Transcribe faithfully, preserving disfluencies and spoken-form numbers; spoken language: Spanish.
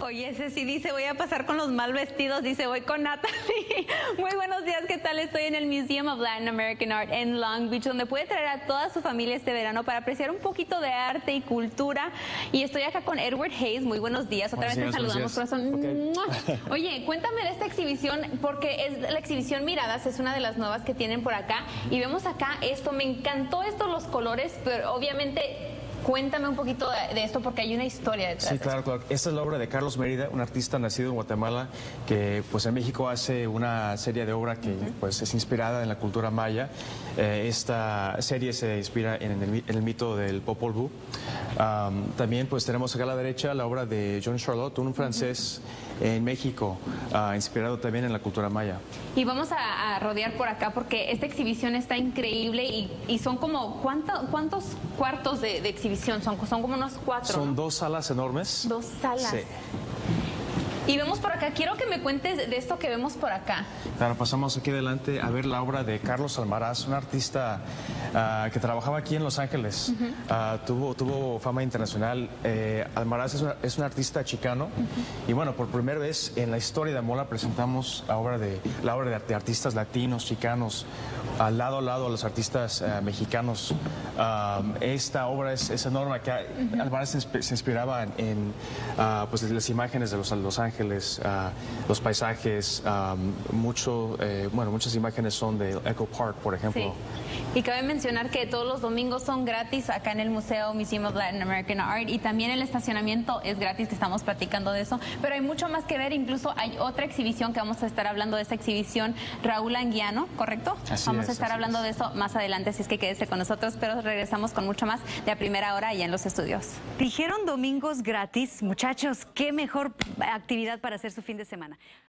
Oye, ese sí dice, voy a pasar con los mal vestidos, dice, voy con Natalie. Muy buenos días, ¿qué tal? Estoy en el Museum of Latin American Art en Long Beach, donde puede traer a toda su familia este verano para apreciar un poquito de arte y cultura. Y estoy acá con Edward Hayes. Muy buenos días, otra buenos vez días, te saludamos, corazón. Okay. Oye, cuéntame de esta exhibición, porque es la exhibición Miradas, es una de las nuevas que tienen por acá. Y vemos acá esto, me encantó esto, los colores, pero obviamente... Cuéntame un poquito de, de esto porque hay una historia detrás. Sí, claro, de claro. Esta es la obra de Carlos Mérida, un artista nacido en Guatemala que pues en México hace una serie de obra que uh-huh. pues es inspirada en la cultura maya. Eh, esta serie se inspira en el, en el mito del Popol Vuh. Um, también pues tenemos acá a la derecha la obra de Jean Charlotte, un francés uh-huh. en México, uh, inspirado también en la cultura maya. Y vamos a, a rodear por acá porque esta exhibición está increíble y, y son como, ¿cuánto, ¿cuántos cuartos de, de exhibición? Son, son como unos cuatro. Son ¿no? dos salas enormes. Dos salas. Sí. Y vemos por acá, quiero que me cuentes de esto que vemos por acá. Claro, pasamos aquí adelante a ver la obra de Carlos Almaraz, un artista uh, que trabajaba aquí en Los Ángeles. Uh-huh. uh, tuvo, tuvo fama internacional. Eh, Almaraz es, una, es un artista chicano. Uh-huh. Y bueno, por primera vez en la historia de Mola presentamos la obra de, la obra de, de artistas latinos, chicanos, al lado a lado a los artistas uh, mexicanos. Um, esta obra es, es enorme. Que, uh-huh. Almaraz se, se inspiraba en, en uh, pues, las imágenes de los, Los Ángeles. Ángeles, uh, los paisajes, um, mucho, eh, bueno, muchas imágenes son de Echo Park, por ejemplo. Sí. Y cabe mencionar que todos los domingos son gratis acá en el Museo Museum of Latin American Art y también el estacionamiento es gratis, que estamos platicando de eso, pero hay mucho más que ver, incluso hay otra exhibición que vamos a estar hablando de esta exhibición, Raúl Anguiano, ¿correcto? Así vamos es, a estar hablando es. de eso más adelante, así es que quédese con nosotros, pero regresamos con mucho más de a primera hora allá en los estudios. Dijeron domingos gratis, muchachos, qué mejor actividad para hacer su fin de semana.